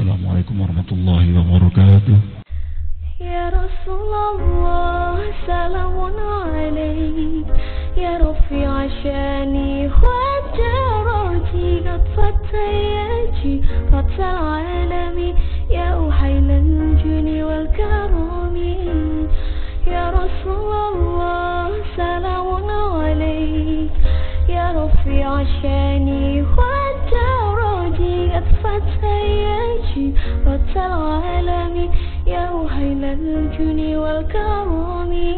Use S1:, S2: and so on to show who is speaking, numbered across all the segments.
S1: Assalamualaikum warahmatullahi wabarakatuh.
S2: Ya Rasulullah, salamun alaik. Ya Rafi ashani wa daraji qad fatayaji qatal alami ya uhailal juni wal karami. Ya Rasulullah, salamun alaik. Ya Rafi ashani wa daraji qad fatayaji qatal alami ya uhailal juni wal karami.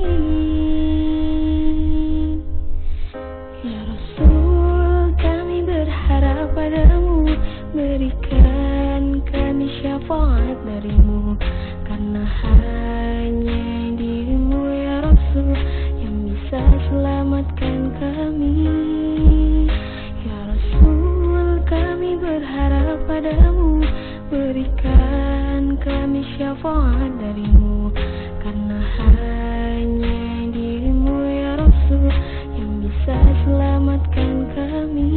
S2: Ya Rasul, kami berharap padamu, berikan kami syafaat darimu, karena hanya dirimu ya Rasul yang bisa selamatkan kami. Ya Rasul, kami berharap padamu, berikan kami syafaat darimu, karena hanya dirimu ya Rasul yang bisa selamatkan kami.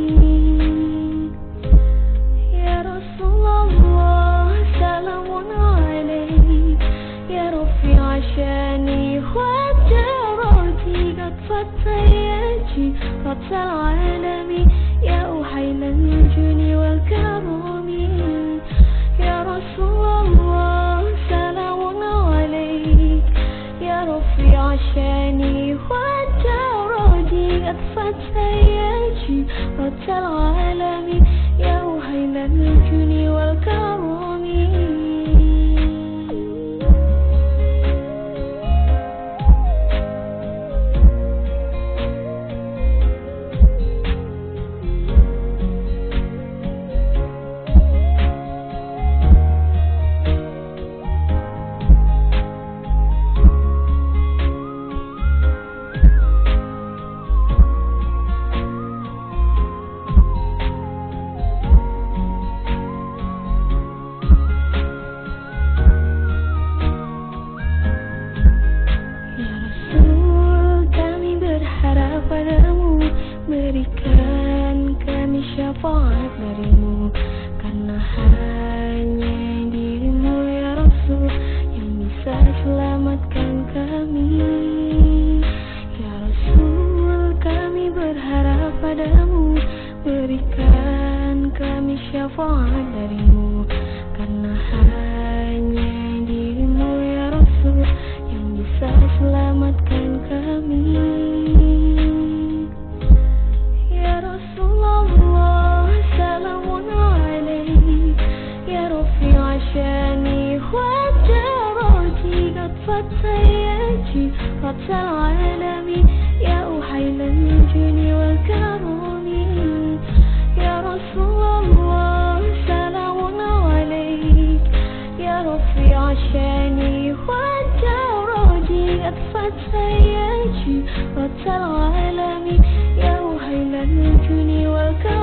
S2: Ya Rasulullah, salamun alaik. Ya Rafi ashani wa daraji qad fatayaji qatal alami ya uhailal juni wal karami. Ya Rasulullah, salamun alaik. Ya Rafi ashani wa daraji qad fatayaji qatal alami ya uhailal juni wal karami. Berikan kami syafaat darimu, karena hanya dirimu ya Rasul yang bisa selamatkan kami. Ya Rasul, kami berharap padamu, berikan kami syafaat darimu, karena hanya dirimu ya Rasul yang bisa selamatkan kami. Fatayaji qatal alami ya uhailal juni wal karami. Ya Rasulullah, salamun alaik. Ya Rafi ashani wa daraji qad fatayaji qatal alami ya uhailal juni wal karami.